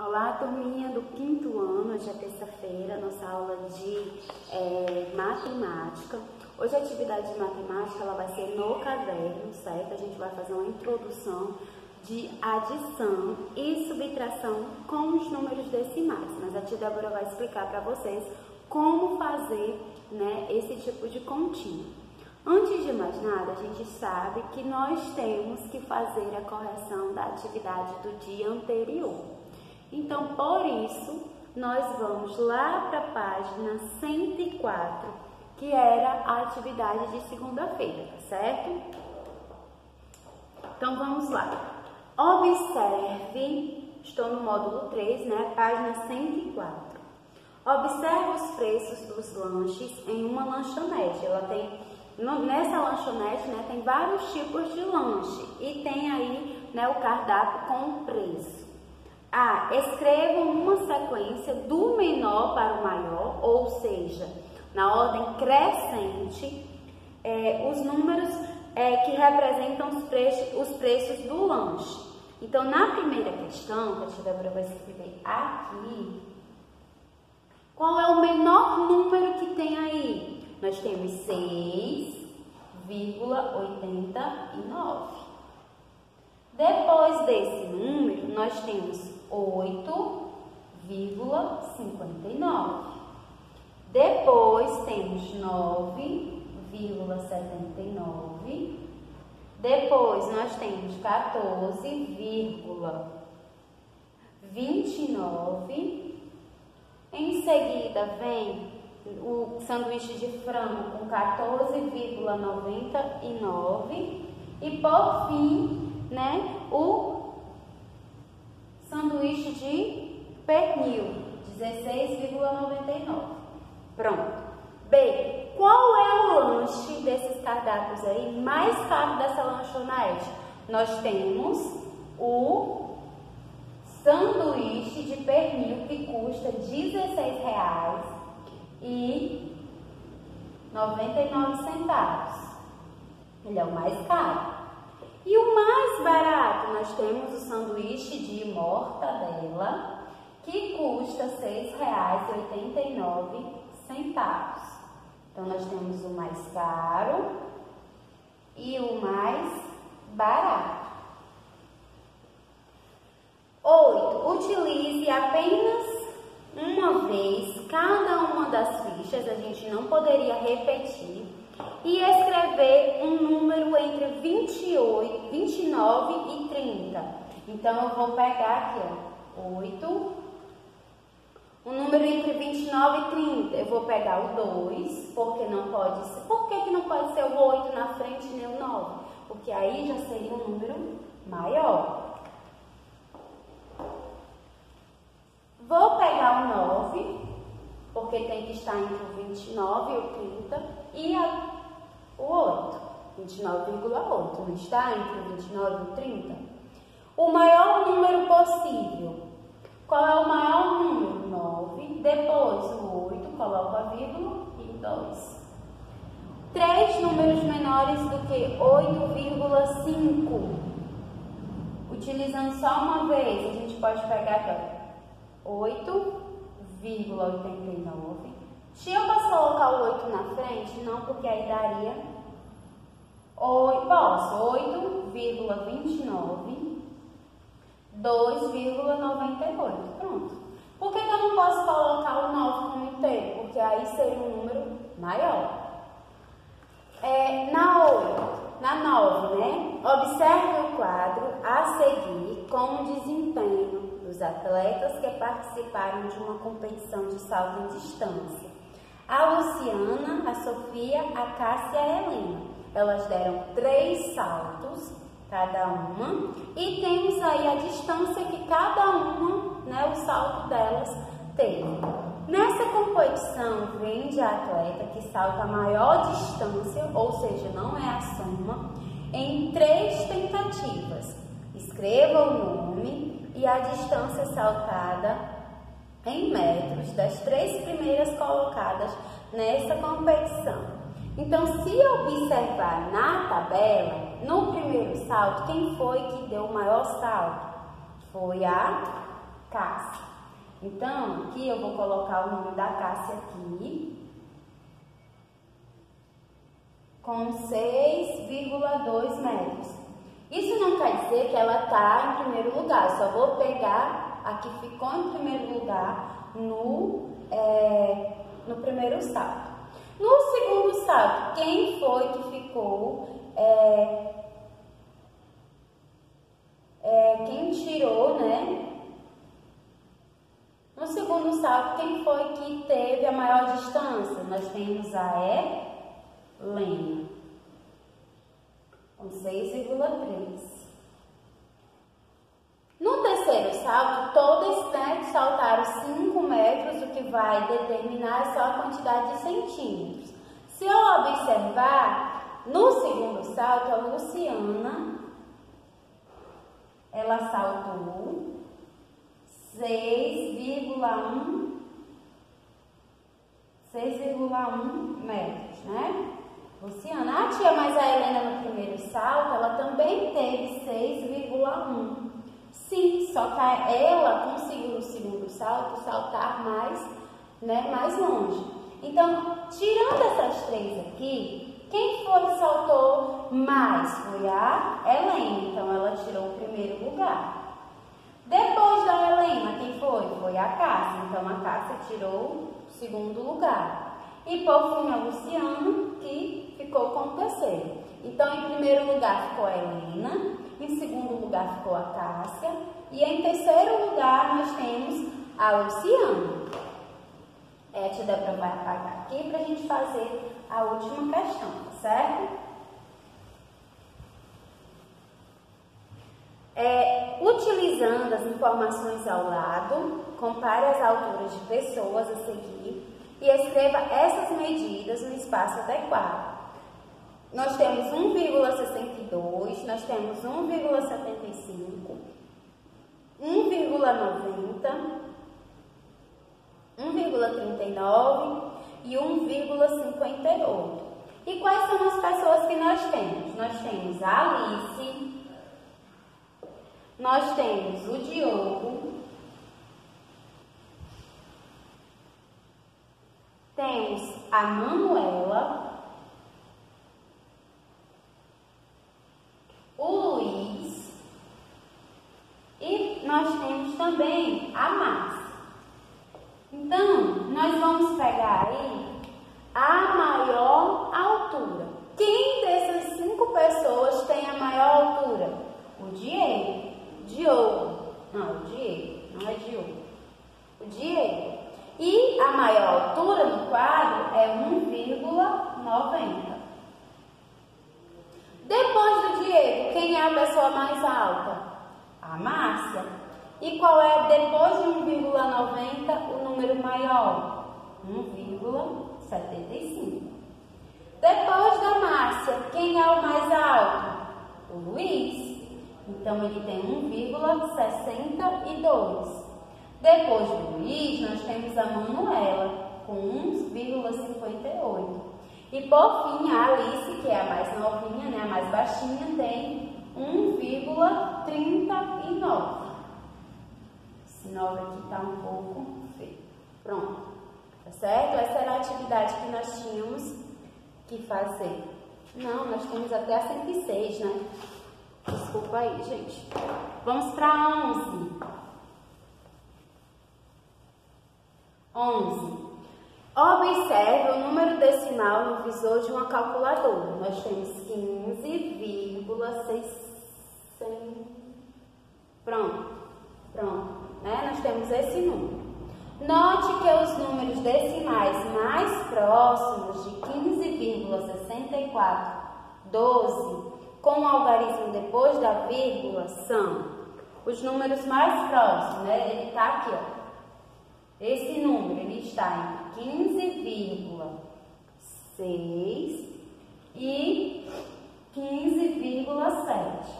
Olá, turminha do quinto ano. Hoje é terça-feira, nossa aula de matemática. Hoje a atividade de matemática ela vai ser no caderno, certo? A gente vai fazer uma introdução de adição e subtração com os números decimais. Mas a tia Débora vai explicar para vocês como fazer, esse tipo de continha. Antes de mais nada, a gente sabe que nós temos que fazer a correção da atividade do dia anterior. Então, por isso, nós vamos lá para a página 104, que era a atividade de segunda-feira, tá certo? Então, vamos lá. Observe, estou no módulo 3, página 104. Observe os preços dos lanches em uma lanchonete. Nessa lanchonete, tem vários tipos de lanche e tem aí, o cardápio com o preço. Escrevam uma sequência do menor para o maior, ou seja, na ordem crescente, os números que representam os preços do lanche. Então, na primeira questão, que a tia Débora vai escrever aqui, qual é o menor número que tem aí? Nós temos 6,89. Depois desse número, nós temos 8,59. Depois temos 9,79. Depois nós temos 14,29. Em seguida vem o sanduíche de frango com 14,99. E por fim, o sanduíche de pernil, 16,99. Pronto. Bem, qual é o lanche desses cardápios aí mais caro dessa lanchonete? Nós temos o sanduíche de pernil que custa R$16,99. Ele é o mais caro. E o mais barato, nós temos o sanduíche de mortadela, que custa R$6,89. Então, nós temos o mais caro e o mais barato. 8. Utilize apenas uma vez cada uma das fichas, a gente não poderia repetir, e escrever um número entre 28, 29 e 30. Então, eu vou pegar aqui, 8, um número entre 29 e 30. Eu vou pegar o 2, porque não pode ser. Por que não pode ser o 8 na frente nem o 9? Porque aí já seria um número maior. Vou pegar o 9, porque tem que estar entre o 29 e o 30, e o 8, 29,8, não está entre o 29 e o 30? O maior número possível. Qual é o maior número? 9, depois o 8, coloco a vírgula e 2. 3 números menores do que 8,5. Utilizando só uma vez, a gente pode pegar aqui, 8,89. Se eu posso colocar o 8 na frente? Não, porque aí daria 8,29, 2,98. Pronto. Por que eu não posso colocar o 9 como inteiro? Porque aí seria um número maior. Na 9, Observe o quadro a seguir com o desempenho dos atletas que participaram de uma competição de salto em distância. A Luciana, a Sofia, a Cássia e a Helena. Elas deram 3 saltos, cada uma, e temos aí a distância que cada uma, o salto delas teve. Nessa competição, vem a atleta que salta a maior distância, ou seja, não é a soma, em 3 tentativas. Escreva o nome e a distância saltada em metros das 3 primeiras colocadas nessa competição. Então, se observar na tabela, no primeiro salto, quem foi que deu o maior salto? Foi a Cássia. Então, aqui eu vou colocar o nome da Cássia aqui, com 6,2 metros. Isso não quer dizer que ela está em primeiro lugar, eu só vou pegar a que ficou em primeiro lugar no primeiro salto. No segundo salto, quem foi que ficou, quem tirou, né? No segundo salto, quem foi que teve a maior distância? Nós temos a Helena, com 6,3. No terceiro salto, todas, né, saltaram 5 metros, o que vai determinar só a quantidade de centímetros. Se eu observar, no segundo salto, a Luciana, ela saltou 6,1 metros, né? Luciana, a tia, mas a Helena no primeiro salto, ela também teve 6,1. Sim, só que ela conseguiu no segundo salto saltar mais, né, mais longe. Então, tirando essas 3 aqui, quem foi que saltou mais? Foi a Helena, então ela tirou o primeiro lugar. Depois da Helena, quem foi? Foi a Cássia, então a Cássia tirou o segundo lugar. E por fim a Luciana, que ficou com o terceiro. Então, em primeiro lugar ficou a Helena, em segundo lugar ficou a Cássia e em terceiro lugar nós temos a Luciana. A tia Débora vai apagar aqui para a gente fazer a última questão, certo? Utilizando as informações ao lado, compare as alturas de pessoas a seguir e escreva essas medidas no espaço adequado. Nós temos 1,62, nós temos 1,75, 1,90, 1,39 e 1,58. E quais são as pessoas que nós temos? Nós temos a Alice, nós temos o Diogo, temos a Manuela, o Luiz e nós temos também a Márcia. Então, nós vamos pegar aí a maior altura. Quem dessas 5 pessoas tem a maior altura? O Diego. Não é Diogo. O Diego. E a maior altura no quadro é 1,90. Depois do Diego, quem é a pessoa mais alta? A Márcia. E qual é, depois de 1,90, o número maior? 1,75. Depois da Márcia, quem é o mais alto? O Luiz. Então, ele tem 1,62. Depois do Luiz, nós temos a Manuela, com 1,58. E, por fim, a Alice, que é a mais novinha, né, a mais baixinha, tem 1,39. Esse 9 aqui está um pouco feio. Pronto. Tá certo? Essa era a atividade que nós tínhamos que fazer. Não, nós temos até a 106, né? Desculpa aí, gente. Vamos para 11. 11. Observe o número decimal no visor de uma calculadora. Nós temos 15,600. Pronto. Né? Nós temos esse número. Note que os números decimais mais próximos de 15,6412 com o algarismo depois da vírgula são os números mais próximos, né? Ele está aqui, ó. Esse número, ele está entre 15,6 e 15,7.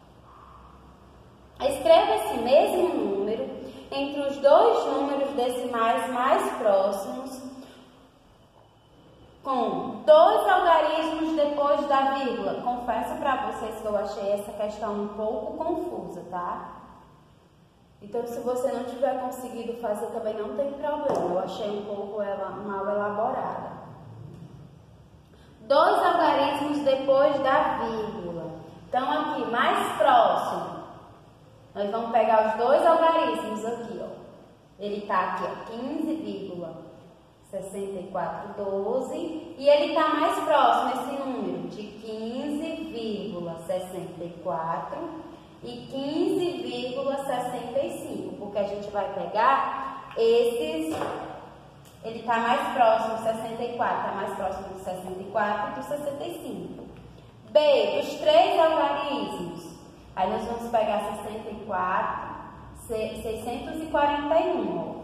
Escreva esse mesmo número entre os dois números decimais mais próximos com 2 algarismos depois da vírgula. Confesso para vocês que eu achei essa questão um pouco confusa, tá? Então, se você não tiver conseguido fazer, também não tem problema. Eu achei um pouco ela mal elaborada. 2 algarismos depois da vírgula. Então, aqui, mais próximo, nós vamos pegar os 2 algarismos aqui, ó. Ele está aqui, ó, 15,6412, e ele está mais próximo, esse número, de 15,64 e 15,65, porque a gente vai pegar esses, ele está mais próximo do 64, está mais próximo do 64 e do 65. B, dos 3 algarismos, aí nós vamos pegar 641, ó.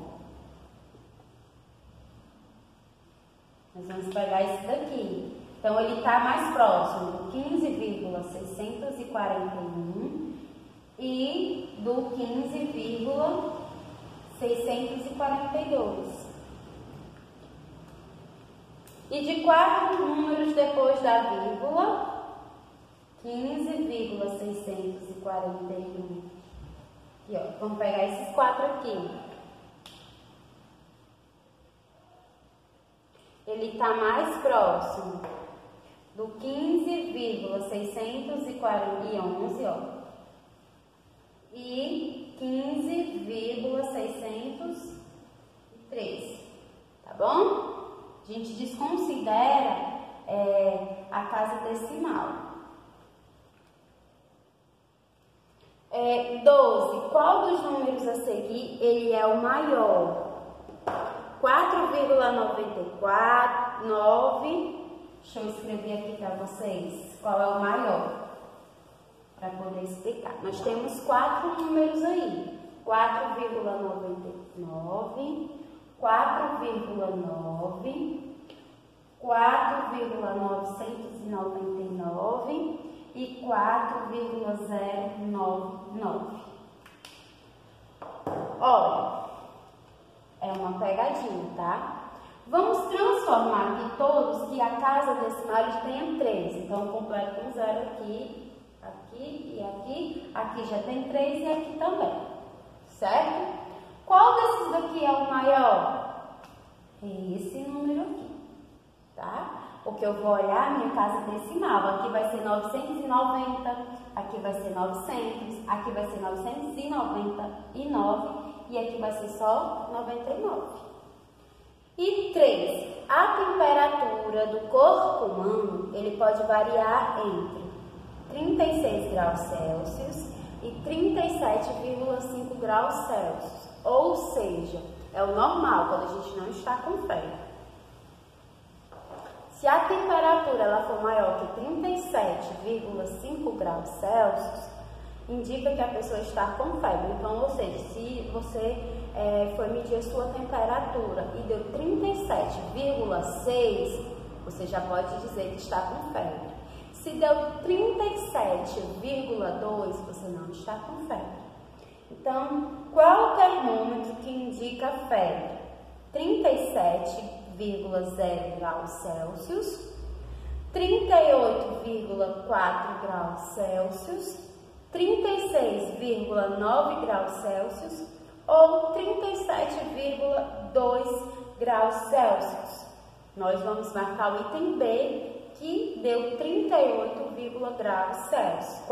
Nós vamos pegar esse daqui. Então, ele está mais próximo do 15,641 e do 15,642. E de 4 números depois da vírgula, 15,641. Aqui, ó, vamos pegar esses 4 aqui. Ele está mais próximo do 15,611, ó, e 15,603, tá bom? A gente desconsidera a casa decimal. 12. Qual dos números a seguir ele é o maior? 4,949. Deixa eu escrever aqui para vocês qual é o maior, para poder explicar. Nós temos 4 números aí: 4,99, 4,9, 4,999 e 4,099. Olha, é uma pegadinha, tá? Vamos transformar aqui todos que a casa decimal tenha 3. Então, completo com 0 aqui, aqui e aqui. Aqui já tem 3 e aqui também, certo? Qual desses daqui é o maior? Esse número aqui, tá? Porque eu vou olhar a minha casa decimal. Aqui vai ser 990, aqui vai ser 900, aqui vai ser 999 e aqui vai ser só 99. E 3. A temperatura do corpo humano, ele pode variar entre 36 graus Celsius e 37,5 graus Celsius. Ou seja, é o normal, quando a gente não está com febre. Se a temperatura ela for maior que 37,5 graus Celsius, indica que a pessoa está com febre. Então, ou seja, se você foi medir a sua temperatura e deu 37,6, você já pode dizer que está com febre. Se deu 37,2, você não está com febre. Então, qual o termômetro que indica febre? 37,0 graus Celsius, 38,4 graus Celsius, 36,9 graus Celsius ou 37,2 graus Celsius. Nós vamos marcar o item B, que deu 38,4 graus Celsius,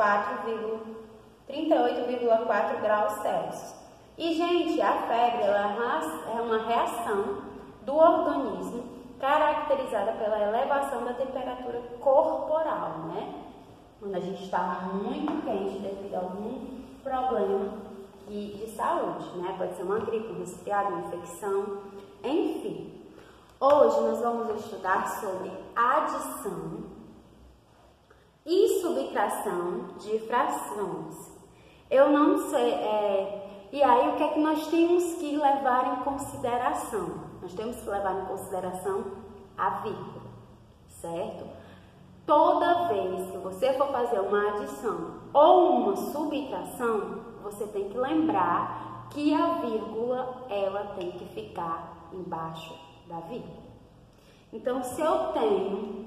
38,4 graus Celsius. E, gente, a febre ela é uma reação do organismo caracterizada pela elevação da temperatura corporal, né? Quando a gente está muito quente devido a algum problema de saúde, né? Pode ser uma gripe, um resfriado, uma infecção, enfim. Hoje nós vamos estudar sobre adição e subtração de frações. Eu não sei, e aí o que é que nós temos que levar em consideração? Nós temos que levar em consideração a vírgula, certo? Toda vez que você for fazer uma adição ou uma subtração, você tem que lembrar que a vírgula, ela tem que ficar embaixo da vírgula. Então, se eu tenho,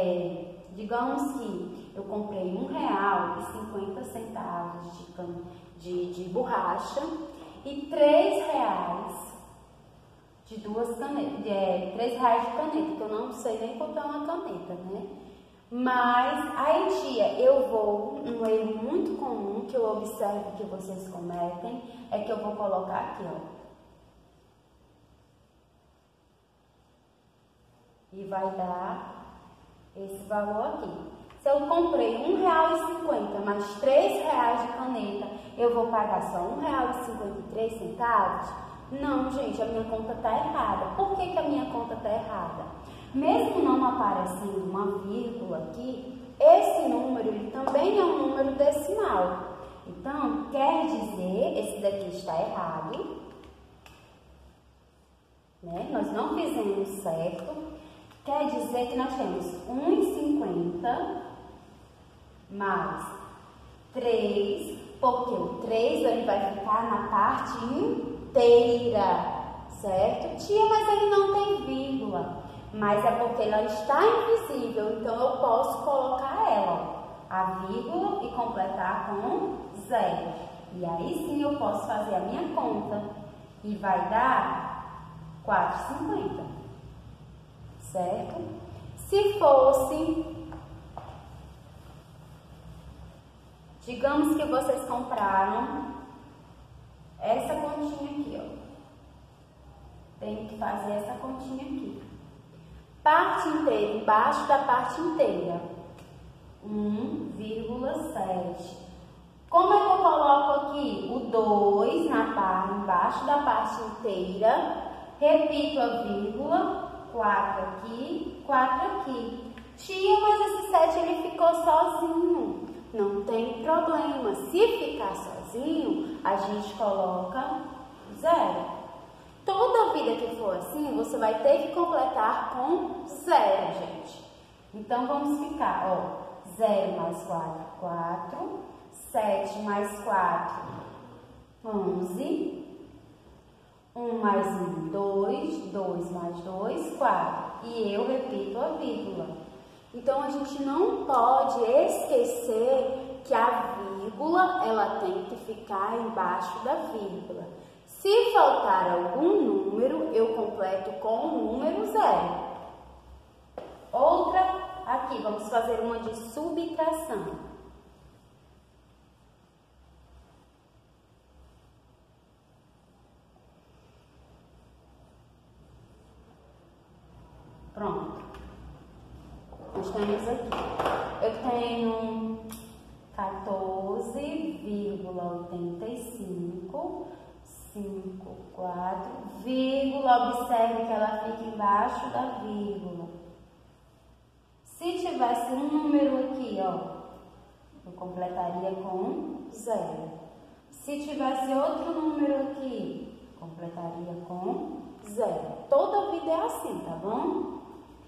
digamos que eu comprei R$1,50 de borracha e R$3 de duas canetas, R$3 de caneta, que eu não sei nem quanto é uma caneta, né? Mas aí, tia, um erro muito comum que eu observo que vocês cometem é que eu vou colocar aqui, ó. E vai dar esse valor aqui. Se eu comprei R$1,50 mais R$3 de caneta, eu vou pagar só R$1,53? Não, gente, a minha conta está errada. Por que a minha conta está errada? Mesmo não aparecendo uma vírgula aqui, esse número ele também é um número decimal. Então, quer dizer, esse daqui está errado, né? Nós não fizemos certo. Quer dizer que nós temos 1,50 mais 3, porque o 3 ele vai ficar na parte inteira, certo? Tia, mas ele não tem vírgula. Mas é porque ela está invisível, então eu posso colocar ela, a vírgula, e completar com 0. E aí sim eu posso fazer a minha conta e vai dar R$4,50, certo? Se fosse, digamos que vocês compraram essa continha aqui, ó. Tem que fazer essa continha aqui. Parte inteira, embaixo da parte inteira, 1,7. Como é que eu coloco aqui? O 2 embaixo da parte inteira, repito a vírgula, 4 aqui, 4 aqui. Tia, mas esse 7 ele ficou sozinho. Não tem problema. Se ficar sozinho, a gente coloca 0. Toda vida que for assim, você vai ter que completar com 0, gente. Então, vamos ficar, ó, 0 mais 4, 4, 7 mais 4, 11, 1 mais 1, 2, 2 mais 2, 4. E eu repito a vírgula. Então, a gente não pode esquecer que a vírgula, ela tem que ficar embaixo da vírgula. Se faltar algum número, eu completo com o número 0. Outra, aqui, vamos fazer uma de subtração. Pronto. Nós temos aqui. Eu tenho 14,85. 5, 4, vírgula, observe que ela fica embaixo da vírgula. Se tivesse um número aqui, ó, eu completaria com 0. Se tivesse outro número aqui, completaria com 0. Toda vida é assim, tá bom?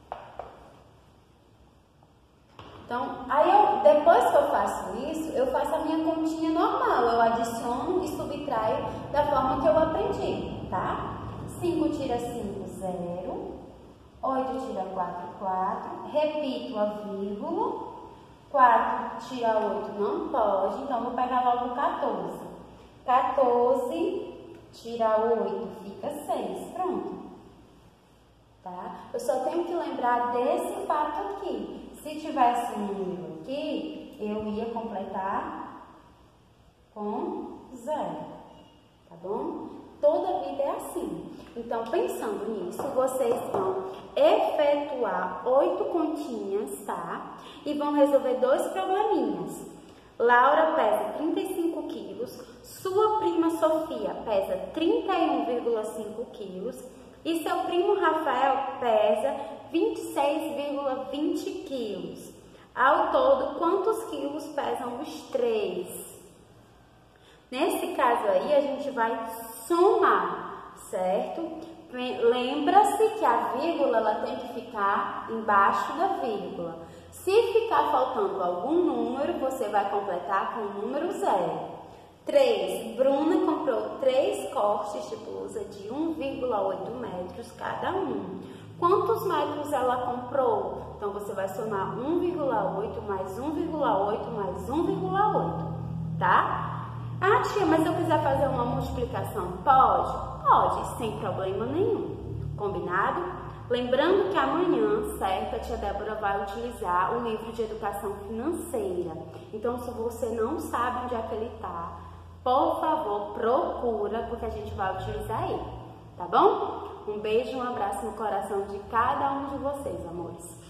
Então, depois que eu faço isso, eu faço a minha continha normal. Eu adiciono e subtraio da forma que eu aprendi, tá? 5 tira 5, 0. 8 tira 4, 4. Repito a vírgula. 4 tira 8 não pode, então vou pegar logo 14. 14 tira 8 fica 6, pronto. Tá? Eu só tenho que lembrar desse fato aqui. Se tivesse um número aqui, eu ia completar com 0, tá bom? Toda vida é assim. Então, pensando nisso, vocês vão efetuar 8 continhas, tá? E vão resolver 2 probleminhas. Laura pesa 35 quilos, sua prima Sofia pesa 31,5 quilos e seu primo Rafael pesa 26,20 quilos. Ao todo, quantos quilos pesam os 3? Nesse caso aí, a gente vai somar, certo? Lembra-se que a vírgula ela tem que ficar embaixo da vírgula. Se ficar faltando algum número, você vai completar com o número 0. 3. Bruna comprou 3 cortes de blusa de 1,8 metros cada um. Quantos metros ela comprou? Então, você vai somar 1,8 mais 1,8 mais 1,8, tá? Ah, tia, mas se eu quiser fazer uma multiplicação, pode? Pode, sem problema nenhum. Combinado? Lembrando que amanhã, certo, a tia Débora vai utilizar o livro de educação financeira. Então, se você não sabe onde é que ele está, por favor, procura, porque a gente vai utilizar ele, tá bom? Um beijo e um abraço no coração de cada um de vocês, amores.